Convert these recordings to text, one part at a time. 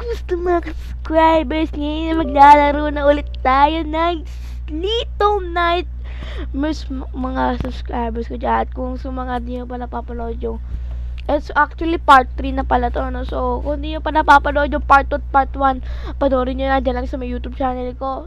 Gusto mga subscribers, ngayon maglalaro na ulit tayo ng Little Nightmares, mga subscribers ko dyan. At kung sa mga di nyo pa napapanood yung, it's actually part 3 na pala to, no? So kung di nyo pa napapanood yung part 2 at part 1, panoorin nyo na dyan lang sa may YouTube channel ko.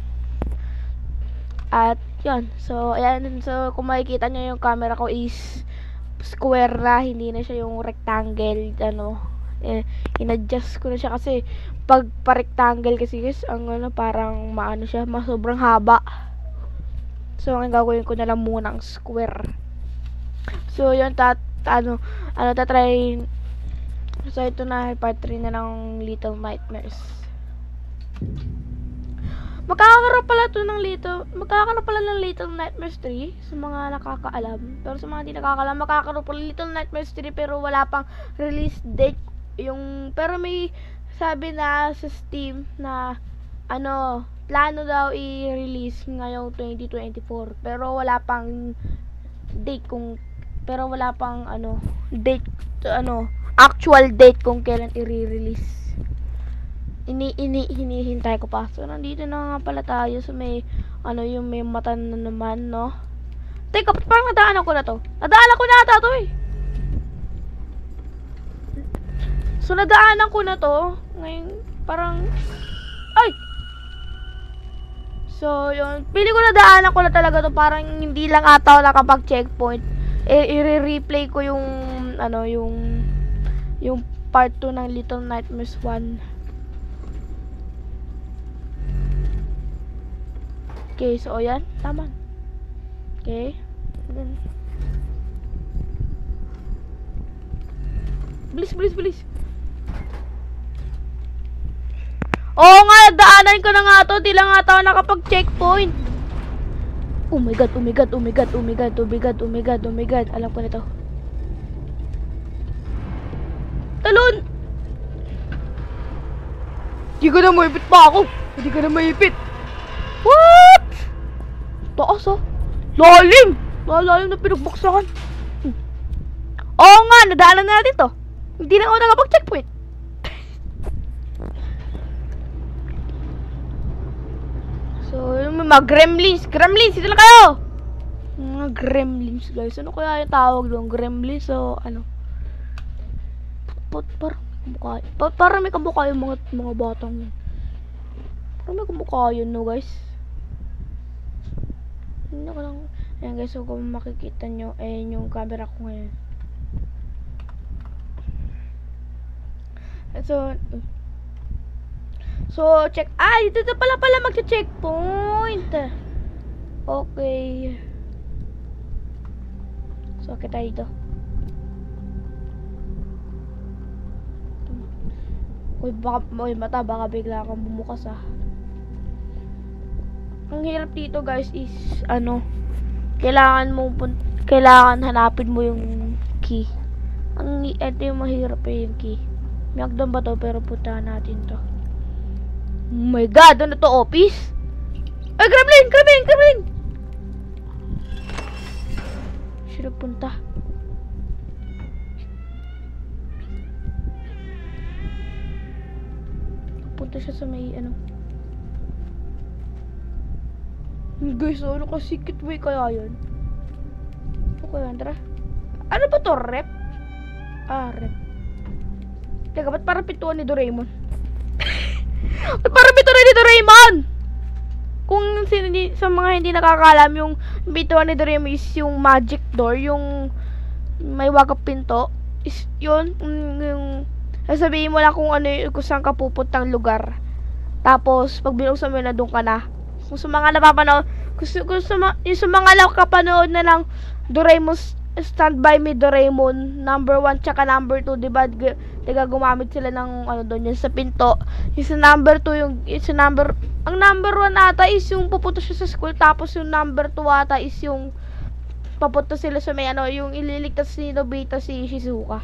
At yun, so ayan, so kung makikita nyo yung camera ko is square na, hindi na siya yung rectangle, in-adjust ko na siya kasi pag pa-rectangle kasi guys, ang parang maano siya, sobrang haba. So ang gagawin ko na lang muna ang square. So yun, tatry. So ito na, part 3 na ng Little Nightmares. Magkakaroon pala ng Little Nightmares 3 sa mga nakakaalam. Pero sa mga hindi nakakaalam, magkakaroon pala Little Nightmares 3 pero wala pang release date. Pero may sabi na sa Steam na plano daw i-release ngayong 2024. Pero wala pang date actual date kung kailan i-release. Hinihintay ko pa. So nandito na nga pala tayo sa may yung may mata na naman, no? Teka, parang nadaanan ko na to. Nadaanan ko na ata to eh. So nadaanan ko na to. Ngayon parang ay. So yun, pili ko nadaanan ko na talaga to, parang hindi lang ata ako nakapag-checkpoint. I-replay ko yung yung part 2 ng Little Nightmares 1. Okay, so yan, tama. Okay. Then bilis. Oo nga, daanan ko na nga to, di lang nga ako nakapag-checkpoint. Oh my god. Alam ko na to. Talon! Hindi ka na maipit pa ako. Hindi ka na maipit. What? Taas ah. Lalim na pinagbuksakan. Oo nga, nadaanan na natin to. Hindi na ako nakapag-checkpoint. So, yung mga gremlins, ito na kayo! Mga gremlins, guys. Ano kaya yung tawag doon? Gremlins, so, parang may kamukha yung mga batang yun. Parang may kamukha yun, no, guys? Hindi ko lang. Ayan, guys, so kung makikita nyo, ayan yung camera ko ngayon. So, check. Dito na pala magche-checkpoint. Okay. So, kita dito. Uy, baka bigla akong bumukas ah. Ang hirap dito, guys, is kailangan hanapin mo yung key. Ito yung mahirap yung key. Magdang ba to, pero puntahan natin to. Oh my god, ano to, office? Ay, gremlin! Sino punta? Punta siya sa may guys, secret way kaya yun? Okay, tara. Ano ba to, rep? Rep. Teka, ba't parang pintuan ni Doraemon? Parang pintuan ni Doraemon! Kung sa mga hindi nakakalam, yung pintuan ni Doraemon is yung magic door, yung may wagap pinto. Is yun, yung sasabihin mo lang kung saan ka pupuntang lugar. Tapos, pag binuksan mo na, doon ka na. Kung sa mga napapanood, yung sa mga nakapanood na ng Doraemon Stand By Me Doraemon number 1 tsaka number 2, diba? Gumamit sila ng doon yun sa pinto. Yung sa number 2, ang number 1 ata is yung pupunta siya sa school, tapos yung number 2 ata is yung papunta sila sa may yung ililigtas ni Nobita si Shizuka.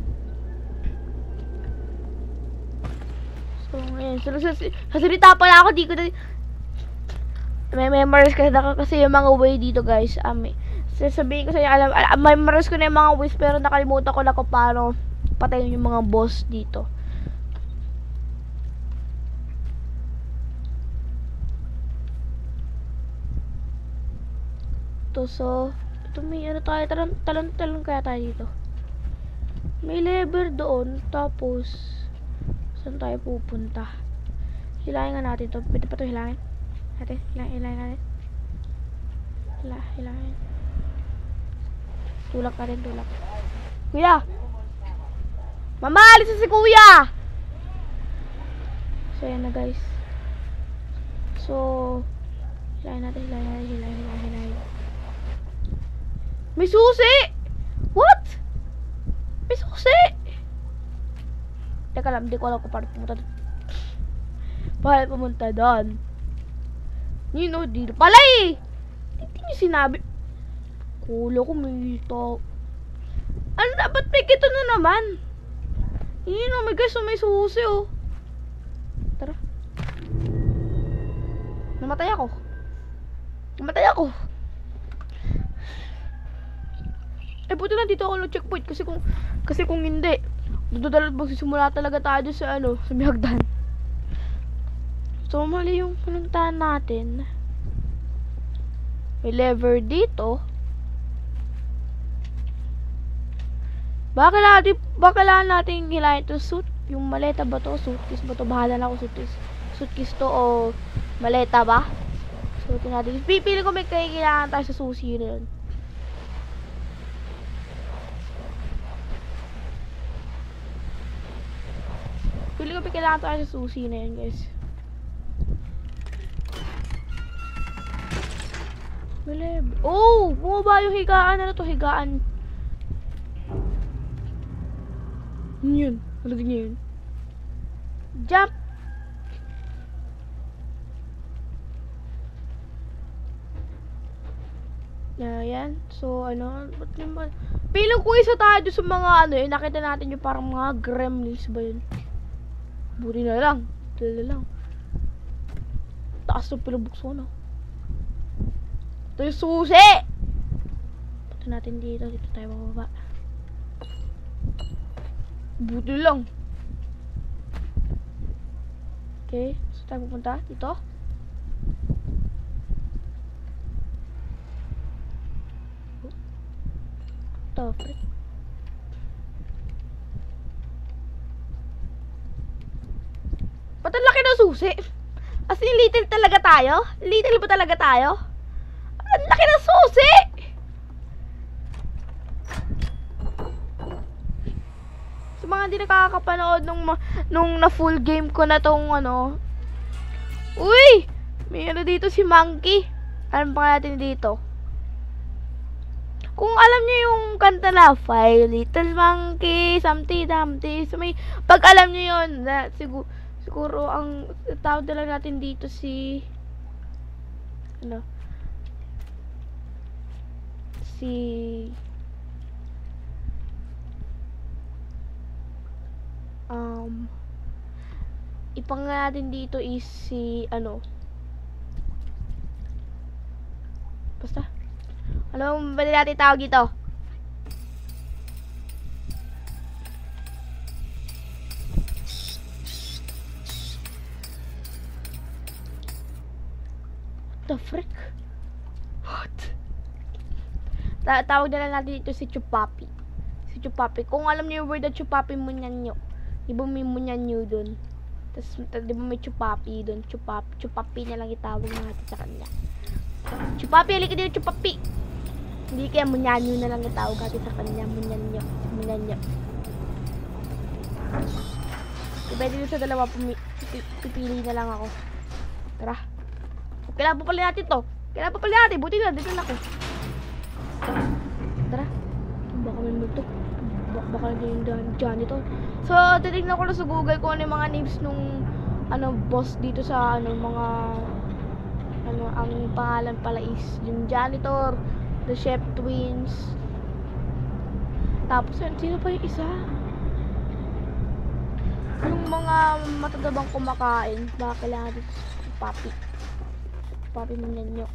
So ngayon, sasalita pala ako, di ko na may memories kasi yung mga way dito, guys. Sasabihin ko sa inyo, memories ko na yung mga ways, pero nakalimutan ko na kung paano patayin yung mga boss dito. dito. So, ito may ano tayo. Talon kaya tayo dito. May lever doon. Tapos, saan tayo pupunta? Hilangin nga natin to. Pwede pa to hilangin? Hilangin natin. Hilangin. Tulak natin, tulak. Kuya! Mama, alis na si kuya! So, yan na guys. So, hilangin natin. May susi! What? May susi! Teka lang, hindi ko alam kung paano pumunta doon. Paano pumunta doon? Dito pala eh! Hindi niyo sinabi. Kulo ko may ito. Ano na? Ba't may kito na naman? May guys, may susi oh. Tara. Namatay ako. Buti na dito ako nag-checkpoint kasi kung hindi, magsisimula talaga tayo sa sa bihagdan. So, mali yung pinuntahan natin. May lever dito. Baka natin hilahin ito suit. Yung maleta ba to? Suitcase ba to? Bahala na ako suitcase to o maleta ba? So, natin. Pipili ko may kailangan tayo sa susi na yun. Pili ko may kailangan tayo sa susi na yun, guys. Oh! Bumaba yung higaan. Ano to? Higaan. Yun. Ano din yun? Jump! Ayan. So, pilang ko isa tayo sa mga nakita natin yung parang mga gremlins ba yun? Buti na lang. Taas ng pinabukso na. Ito yung susi! Ito natin dito. Dito tayo bababa. Buti lang. Okay. So, tayo pupunta. Dito. Ito, frick. Ba't ang laki ng susi? As in, little talaga tayo? Little ba talaga tayo? Ang laki ng susi! Sa mga hindi nakakapanood nung na full game ko na tong Uy! May dito si Monkey. Alam pa natin dito. Kung alam niyo yung kanta na Five Little Monkey, Something Dumpty. So pag alam niyo yun, siguro ang tawag na lang natin dito si ipang natin dito is si basta ano ba natin tawag dito? The frick? What? Tawag na lang natin dito si Chupapi. Si Chupapi. Kung alam niyo yung word na Chupapi, munyanyo. Di ba may munyanyo dun? Tapos, di ba may Chupapi dun? Chupapi na lang itawag natin sa kanya. Chupapi, halika dito, Chupapi! Hindi kaya munyanyo na lang itawag natin sa kanya. Munyanyo. Diba dito sa dalawa, pipili na lang ako. Tara. Kailangan pa pala natin to. Buti na, dito na ako. Tara. Baka may multo. Baka na yung janitor. So, titignan ko na sa Google kung ano yung mga names nung boss dito sa mga ang pangalan pala is yung janitor, the chef twins. Tapos sino pa yung isa? Yung mga matadabang kumakain. Baka kailangan dito sa Papi munyanyo.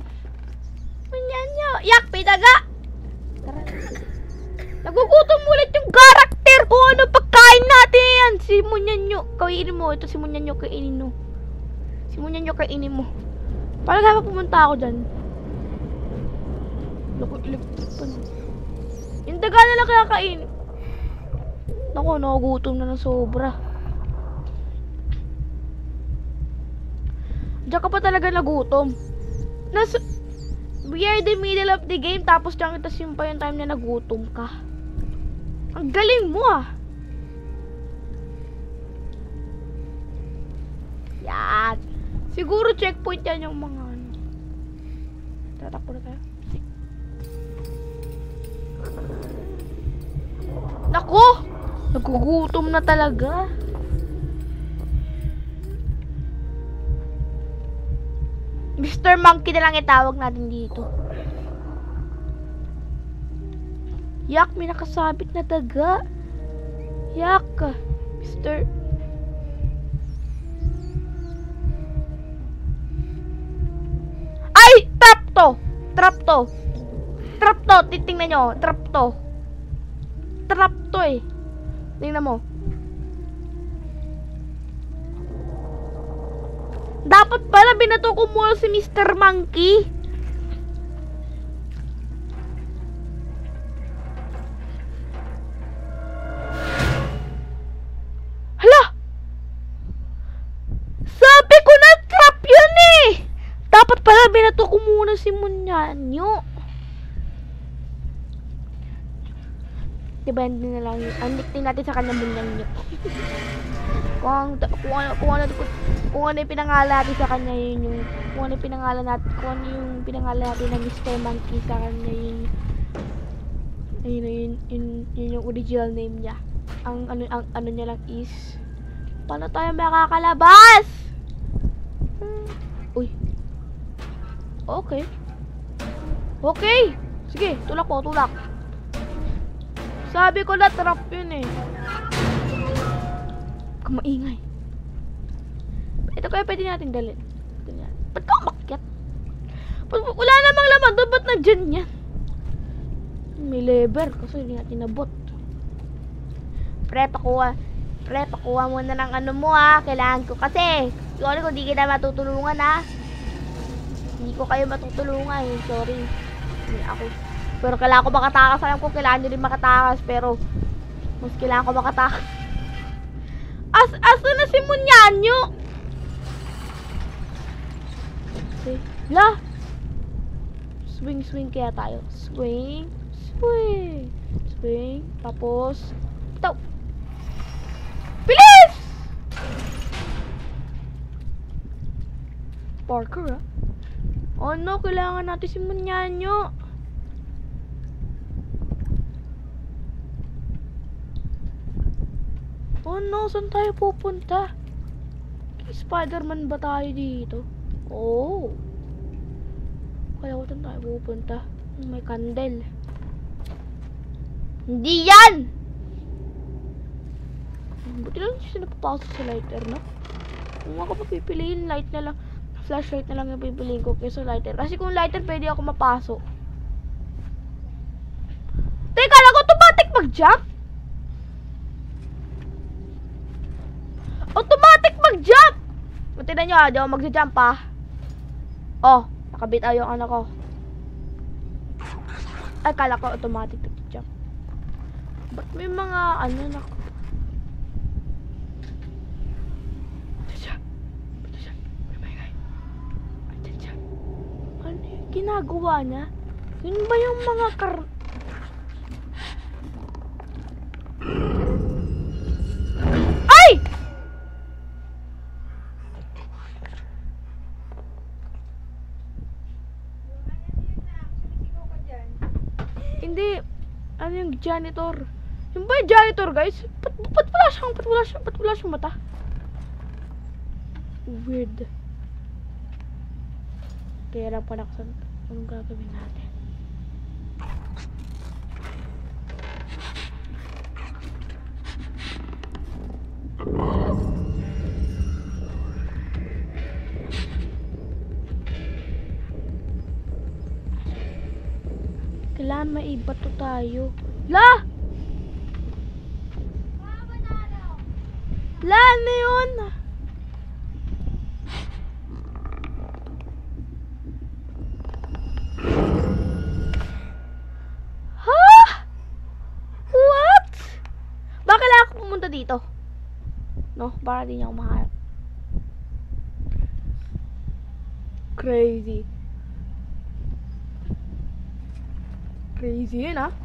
Yak, pitaga! Tara. Nagugutom ulit yung karakter ko. Ano pagkain natin? Si munyanyo. Kainin mo. Ito si munyanyo. Kainin mo. Si munyanyo kainin mo. Paano kaya pumunta ako dyan? Naku, electric pan. Yung daga na lang kakain. Naku, nakugutom na ng sobra. Diyan ka pa talaga nagutom. We are the middle of the game, tapos diyan kita pa yung time na nagutom ka. Ang galing mo ah. Yan. Siguro checkpoint yan yung mga ano. Tatakbo na tayo. Naku! Nagugutom na talaga. Mr. Monkey na lang itawag natin dito. Yak, may nakasabit na daga. Yak, Mr. Ay! Trap to! Trap to! Trap to! Titingnan nyo. Trap to. Trap to eh. Tingnan mo. Dapat pala binato ko muna si Mr. Monkey. Hala! Sabi ko na trap yun eh! Dapat pala binato ko muna si Munyanyo. Diba hindi na lang yun? Andikin natin sa kanya Munyanyo. Kung ano yung pinangalan natin sa kanya yun yung kung ano yung pinangalan natin ng Mr. Monkey sa kanya yun yung original name niya. Ang ano niya lang is paano tayo makakalabas? Uy. Okay. Okay. Sige, tulak po, tulak. Sabi ko na trap yun eh. Maingay. Ito kaya pwede natin dalhin. Ganyan. Ba't ka umakyat? Wala namang laman doon. Ba't nandyan yan? May lever. Kasi hindi natin nabot. Pre, pakuha muna ng ano mo ha. Kailangan ko kasi. Sorry kung di kita matutulungan ha. Hindi ko kayo matutulungan eh. Sorry. Hindi ako. Pero kailangan ko makatakas. Alam ko kailangan nyo rin makatakas. Pero mas kailangan ko makatakas. Asa na si Munyanyo? Okay. La! Swing kaya tayo. Swing. Tapos ito. Bilis! Parker ah. Oh no, kailangan natin si Munyanyo. Oh no, saan tayo pupunta? Spider-Man ba tayo dito? Oh. Kaya ko saan tayo pupunta? May candle. Hindi yan! Buti lang siya napapasok sa lighter, no? Kung ako papipiliin, light na lang. Flashlight na lang yung pipiliin ko kaysa lighter. Kasi kung lighter, pwede ako mapasok. Teka lang, automatic mag-jump? Automatic mag-jump! Tignan nyo ha, di ako mag-jump ha. Oh, nakabitaw yung ano ko. Ay, kala ko automatic mag-jump. Ba't may mga ano na ko? Ano yung ginagawa niya? Yun ba yung mga Ay! Hindi. Ano yung janitor? Yung ba yung janitor, guys? Ba't wala siyang mata? Weird. Kaya lang pala kung anong gagawin natin. Kailangan maibato tayo. La! La, ano yun? No? Para di niya ako mahanap. Crazy. Crazy yun, ah.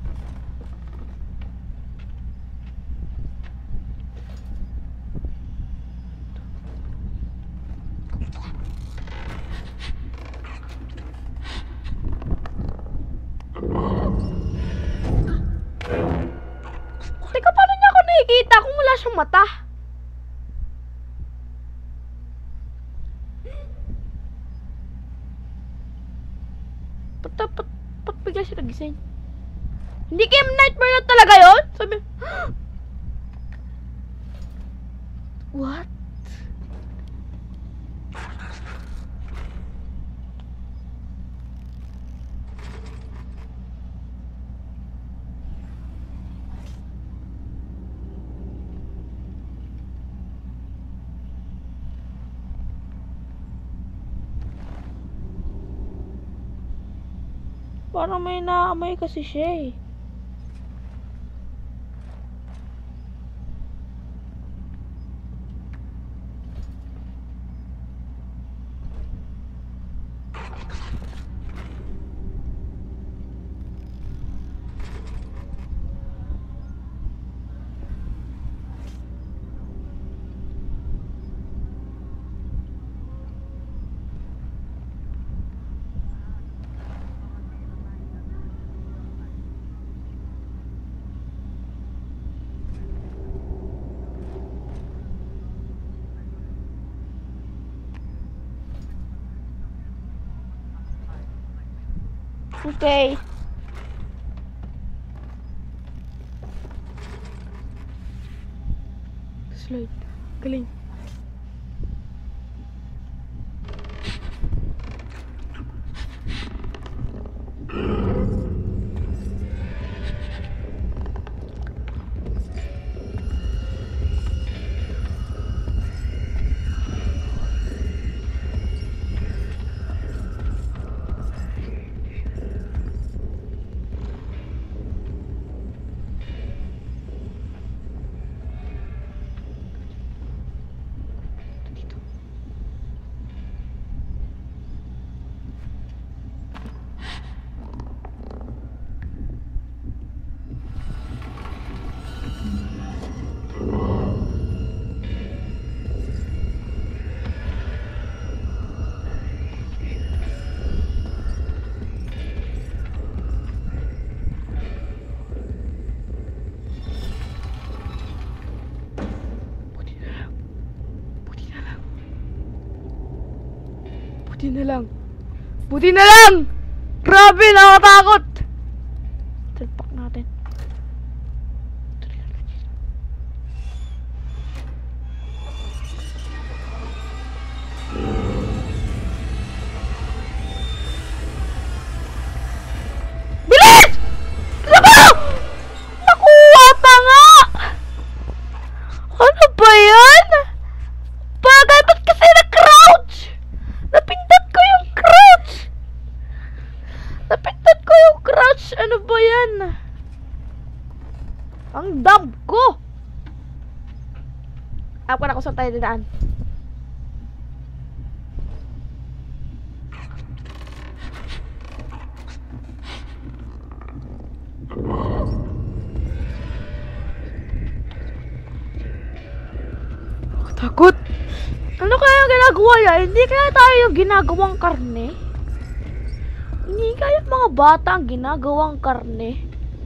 Teka, paano niya ako nakikita kung wala siyang mata? Ba't bigla siya nagising? Hindi kayo nightmare na talaga yun? Sabi, what? Parang may naamoy kasi siya eh. Okay. Slide. Galing. Buti na lang. Buti na lang! Grabe, nakatakot! Talpak natin. Bilis! Naku! Nakuha pa nga! Ano ba yan? Bagay, ba't kasi na-crouch? Napindot ko yung crouch! Napindot ko yung crouch! Ano ba yan? Ang dab ko! Ako na kung saan tayo dadaan. Takot! Ano kaya ang ginagawa yan? Hindi kaya tayo yung ginagawang karne? Hindi kaya mga bata ang ginagawang karne?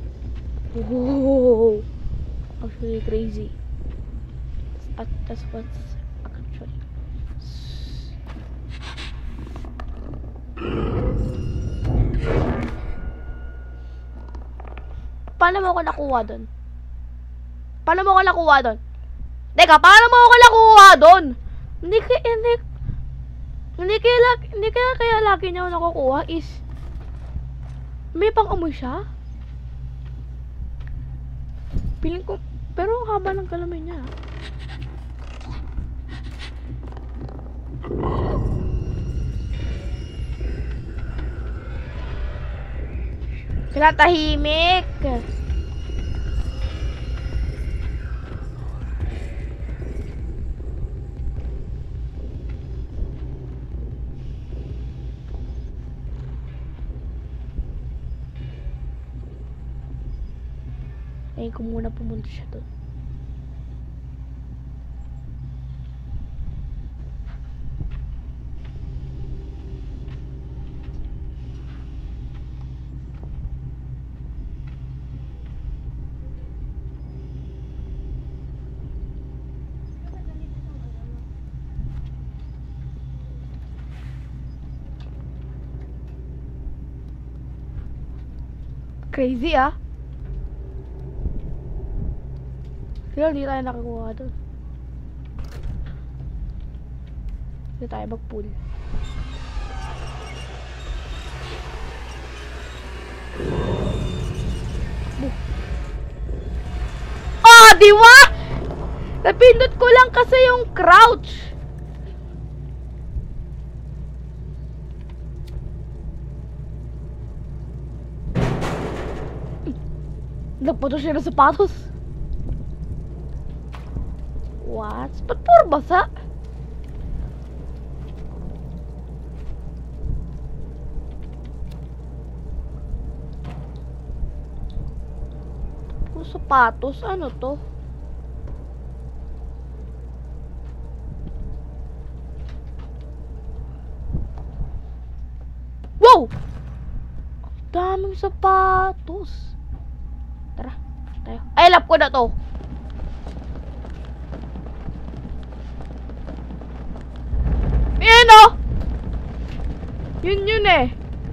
Wow! Actually crazy. That's what's actually. Paano mo ako nakuha doon? Paano mo ako nakuha doon? Teka, paano mo ako nakuha doon? Hindi kaya lagi niya ako nakukuha is may pang-amoy siya? Piling ko, pero ang haba ng kalamay niya. Kinatahimik. Hintayin ko muna pumunta siya doon. Crazy ah. Pero hindi tayo nakakuha doon. Hindi tayo mag-pull. Ah, di ba? Napindot ko lang kasi yung crouch. Nagputo siya ng sapatos. What? Ba't puro basa? Puro sapatos? Ano to? Wow! Daming sapatos. Tara, tayo. Ay, lap ko na to. Ayan o! Yun eh.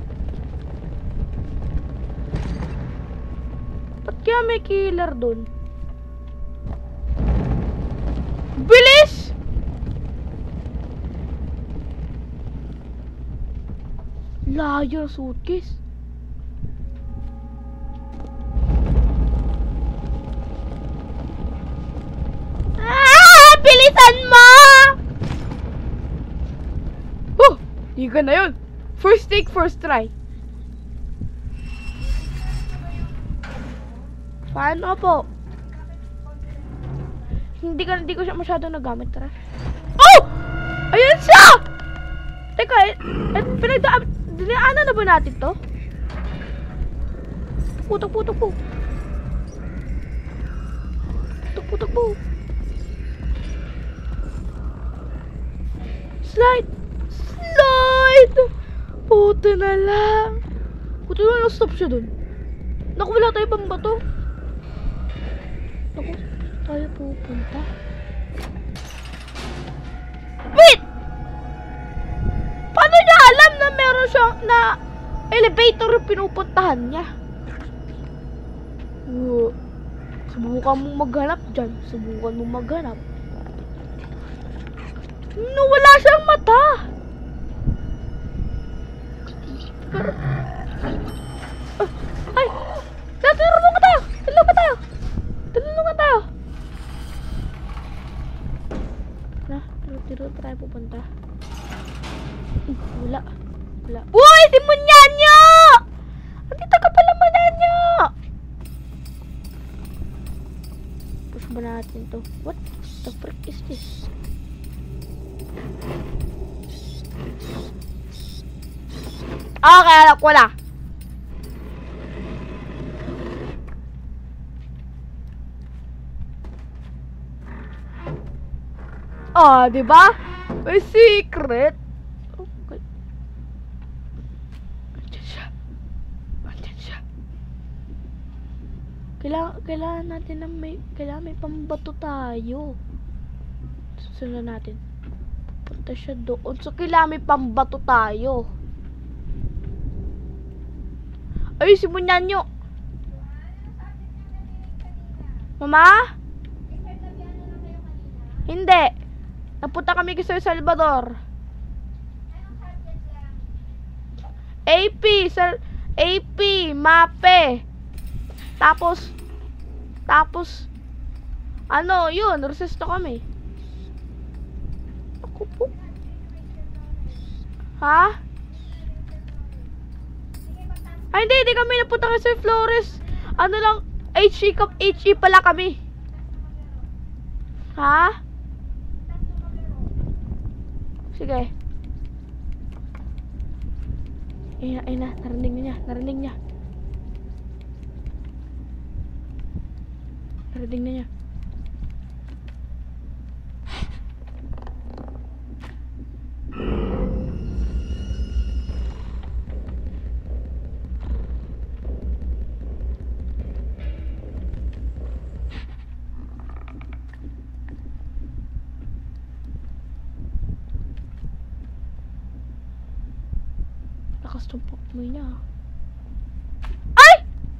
Ba't kaya may killer dun? Bilis! Layo ng suitcase. Bilisan mo! Di ka na yun. First take, first try. Paano po? Hindi ko siya masyadong nagamit. Tara. Oh! Ayan siya! Teka, dinaanan na ba natin to? Putok po. Putok po. Slide! Puto na lang. Puto na lang, stop siya dun. Naku, wala tayo pang bato. Naku, tayo pupunta. Wait! Paano niya alam na meron siyang na elevator yung pinupuntahan niya? Subukan mong maghanap dyan. Subukan mong maghanap. No, wala siyang mata. Ay! Tulungan tayo! Na, tiro tayo pupunta. Wala. Uy! Si Munyanyo! Andito ka pala, Munyanyo! Push ba natin to? What the frick is this? Okay, alam ko na. Ah, di ba? May secret. Okay. Andiyan siya. Kailangan natin na may pambato tayo. Susunod natin. Punta siya doon. So, kailangan may pambato tayo. Ay, si Munyanyo. Mama? Hindi. Napunta kami sa Salvador. AP, MAPE. Tapos, ano, yun, resisto kami. Ako po. Ha? Ay, hindi kami napunta kay Sir Flores. Ano lang, HE pala kami. Ha? Sige. Ayun na, narinig niya. Narinig na niya. Lakas ng pakmoy niya. Ay!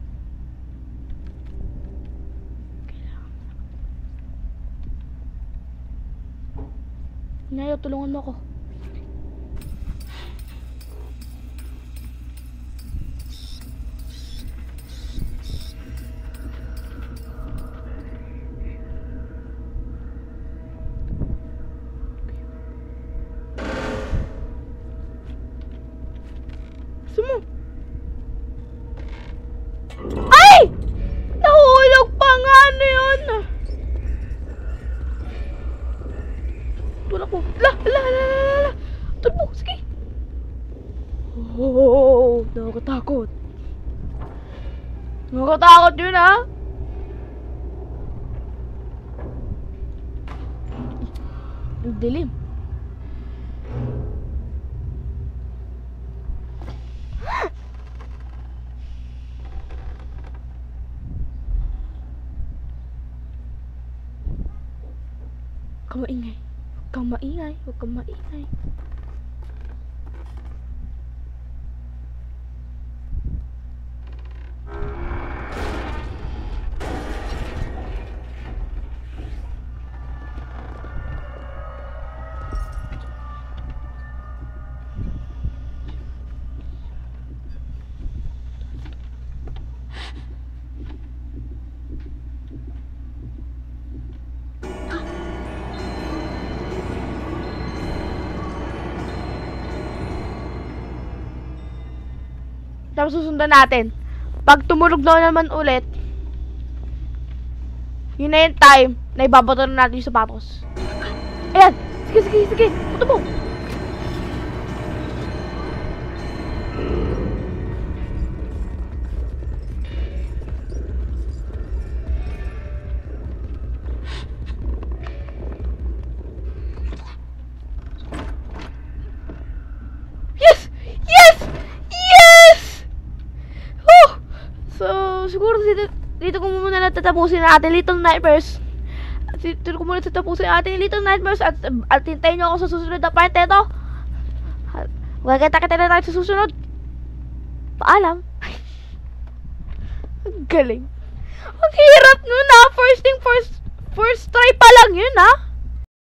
Inayo, tulungan mo ako. Sumo! Ay! Nahulog pa nga, ano yun? Tulak ko. La! Tulak sige. Oh, nakakatakot. Nakakatakot yun, ha? Ang dilim. Huwag kang maingay. Huwag kang maingay. Tapos susundan natin. Pag tumulog na naman ulit, yun na yung time na ibabato na natin yung sapatos. Ayan! Sige! Puto mo! Siguro dito ko muna natatapusin natin Little Nightmares. Dito ko muna tatapusin natin Little Nightmares at hintayin nyo ako sa susunod na part nito. Magkakita na tayo sa susunod. Paalam. Ang galing. Ang hirap nun, ha. First try pa lang yun, ha.